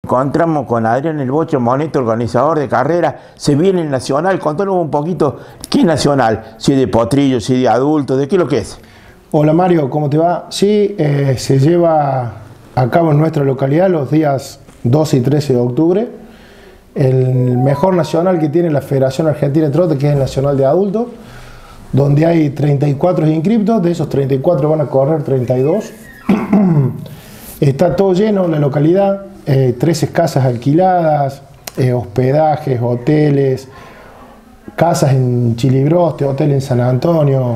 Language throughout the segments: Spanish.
Encontramos con Adrián El Bocho Moneto, organizador de carrera. Se viene el Nacional. Contanos un poquito qué es Nacional. Si es de potrillo, si es de adulto, ¿de qué es lo que es? Hola Mario, ¿cómo te va? Sí, se lleva a cabo en nuestra localidad los días 12 y 13 de octubre. El mejor nacional que tiene la Federación Argentina de Trote, que es el Nacional de Adultos, donde hay 34 inscriptos. De esos 34 van a correr 32. Está todo lleno la localidad. 13 casas alquiladas, hospedajes, hoteles, casas en Chiligroste, hotel en San Antonio,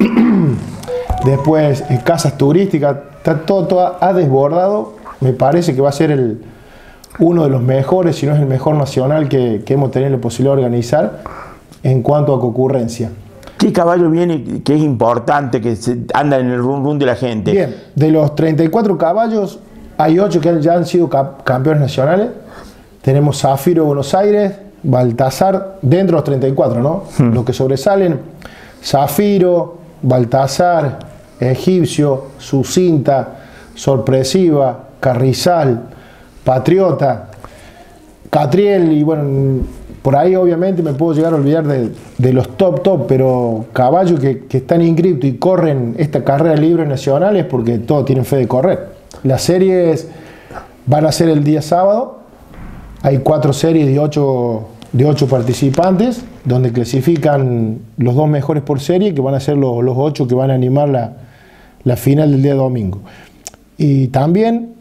después casas turísticas, está todo ha desbordado. Me parece que va a ser uno de los mejores, si no es el mejor nacional que hemos tenido la posibilidad de organizar en cuanto a concurrencia. ¿Qué caballo viene que es importante, que anda en el run de la gente? Bien, de los 34 caballos, hay 8 que ya han sido campeones nacionales. Tenemos Zafiro Buenos Aires, Baltasar, dentro de los 34, ¿no? Los que sobresalen: Zafiro, Baltasar, Egipcio, Sucinta, Sorpresiva, Carrizal, Patriota, Catriel, y bueno, por ahí obviamente me puedo llegar a olvidar de los top, pero caballos que están inscritos y corren esta carrera libre nacional es porque todos tienen fe de correr. Las series van a ser el día sábado. Hay 4 series de 8 participantes, donde clasifican los 2 mejores por serie, que van a ser los 8 que van a animar la final del día domingo. Y también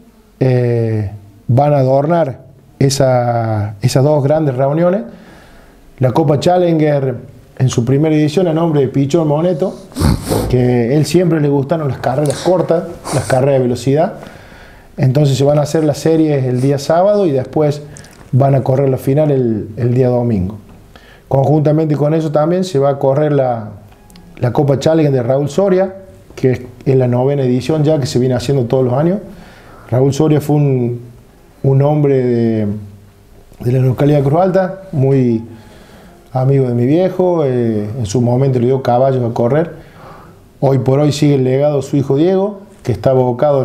van a adornar esas 2 grandes reuniones la Copa Challenger en su primera edición a nombre de Pichón Moneto, que él siempre le gustaron las carreras cortas, las carreras de velocidad. Entonces se van a hacer las series el día sábado y después van a correr la final el día domingo. Conjuntamente con eso también se va a correr la Copa Challenger de Raúl Soria, que es la 9ª edición ya, que se viene haciendo todos los años. Raúl Soria fue un hombre de la localidad de Cruz Alta, muy amigo de mi viejo. En su momento le dio caballos a correr. Hoy por hoy sigue el legado de su hijo Diego, que está abocado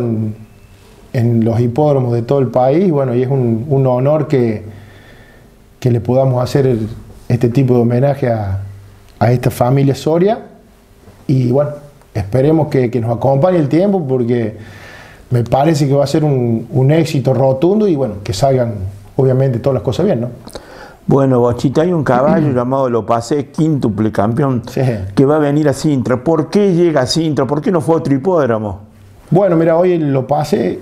en los hipódromos de todo el país. Bueno, y es un honor que le podamos hacer este tipo de homenaje a esta familia Soria. Y bueno, esperemos que nos acompañe el tiempo, porque me parece que va a ser un éxito rotundo y bueno, que salgan obviamente todas las cosas bien, ¿no? Bueno, Bochita, hay un caballo llamado Lopase, quíntuple campeón, sí, que va a venir a Sintra. ¿Por qué llega a Sintra? ¿Por qué no fue a otro hipódromo? Bueno, mira, hoy el Lopase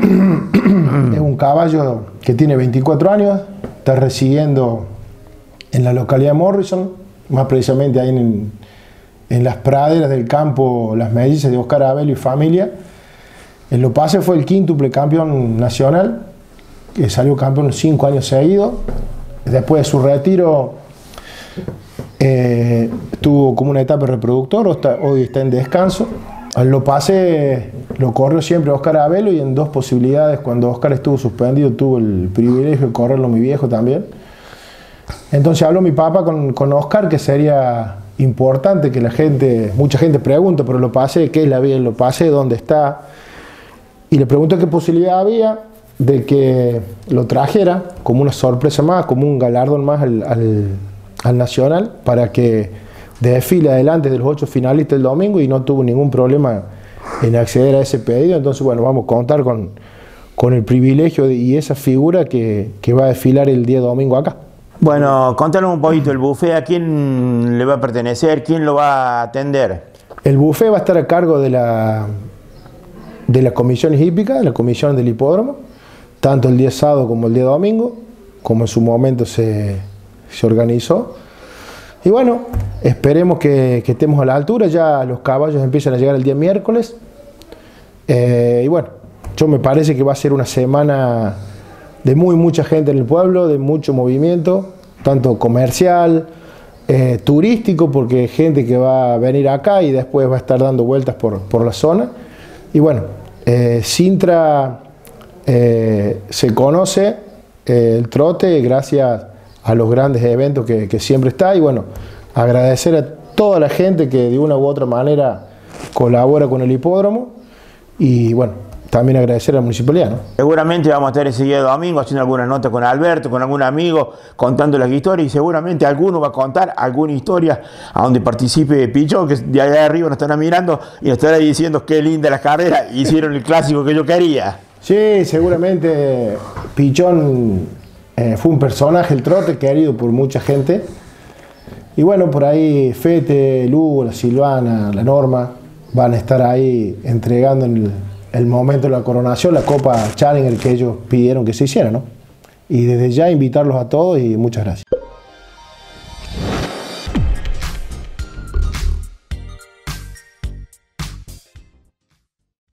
es un caballo que tiene 24 años, está residiendo en la localidad de Morrison, más precisamente ahí en las praderas del campo Las Mellizas de Oscar Abel y familia. El Lopase fue el quíntuple campeón nacional, que salió campeón 5 años seguidos. Después de su retiro tuvo como una etapa de reproductor, hoy está en descanso. Lo pasé, lo corrió siempre Oscar Abelo, y en 2 posibilidades, cuando Oscar estuvo suspendido, tuvo el privilegio de correrlo mi viejo también. Entonces habló mi papá con Oscar, que sería importante que mucha gente pregunta, pero lo pasé, ¿qué es la vida? Lo pasé, ¿dónde está? Y le preguntó qué posibilidad había de que lo trajera como una sorpresa más, como un galardón más al Nacional, para que desfile adelante de los 8 finalistas el domingo, y no tuvo ningún problema en acceder a ese pedido. Entonces, bueno, vamos a contar con el privilegio y esa figura que va a desfilar el día domingo acá. Bueno, contanos un poquito el buffet, ¿a quién le va a pertenecer? ¿Quién lo va a atender? El buffet va a estar a cargo de la comisión hípica, de la comisión del hipódromo, tanto el día sábado como el día domingo, como en su momento se organizó. Y bueno, esperemos que estemos a la altura. Ya los caballos empiezan a llegar el día miércoles. Y bueno, me parece que va a ser una semana de mucha gente en el pueblo, de mucho movimiento, tanto comercial, turístico, porque hay gente que va a venir acá y después va a estar dando vueltas por la zona. Y bueno, Sintra se conoce el trote gracias a los grandes eventos que siempre está. Y bueno, agradecer a toda la gente que de una u otra manera colabora con el hipódromo. Y bueno, también agradecer a la municipalidad, ¿no? Seguramente vamos a estar ese día de domingo haciendo alguna nota con Alberto, con algún amigo, contando las historias, y seguramente alguno va a contar alguna historia a donde participe Pichón, que de allá arriba nos estará mirando y nos estará diciendo qué linda la carrera, hicieron el clásico que yo quería. Sí, seguramente Pichón fue un personaje, el trote, querido por mucha gente. Y bueno, por ahí Fete, Lugo, la Silvana, la Norma van a estar ahí entregando en el momento de la coronación la Copa Challenger que ellos pidieron que se hiciera, ¿no? Y desde ya invitarlos a todos y muchas gracias.